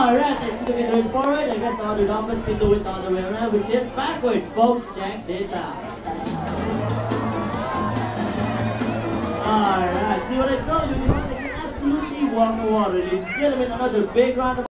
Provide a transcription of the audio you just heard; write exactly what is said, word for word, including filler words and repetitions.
Alright, let's see if we can do it forward. I guess the other Dolphins can do it the other way around, which is backwards. Folks, check this out. Alright, see what I told you? You want to absolutely walk the water. Ladies and gentlemen, another big round of